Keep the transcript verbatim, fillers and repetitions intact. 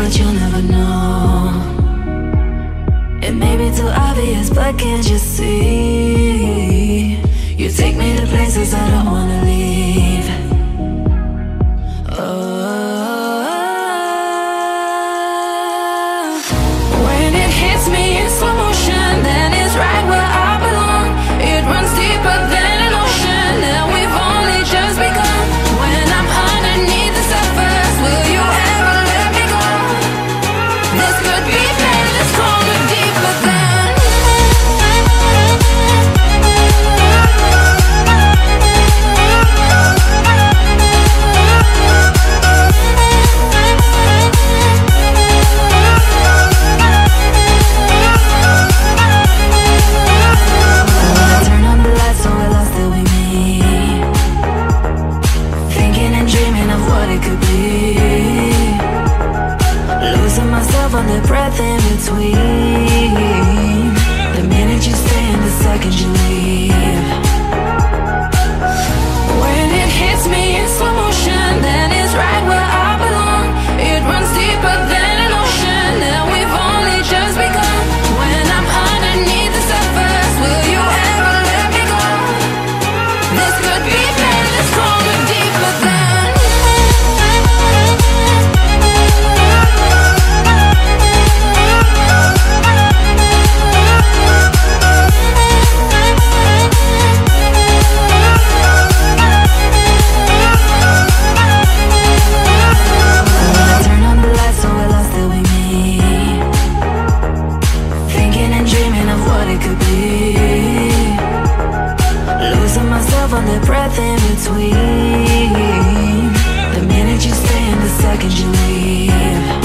much you'll never know. It may be too obvious, but can't you see? You take me to places I don't wanna leave. Oh, when it hits me in slow motion, then it's right where I belong. It runs deeper than an ocean, and we've only just begun. When I'm underneath the surface, will you ever let me go? This could be pain, this cold or deeper than. When I turn on the lights, so we're lost till we meet. Thinking and dreaming of what it could be. Losing myself on the breath in between. The minute you stay and the second you leave. When it hits me in slow motion, then it's right where I belong. It runs deeper than an ocean, and we've only just begun. When I'm underneath the surface, will you ever let me go? This could be pain, this cold or deeper than. When I turn on the lights, so we're lost till we meet. Thinking and dreaming of what it could be. Losing myself on the breath in between. The minute you stay and the second you leave.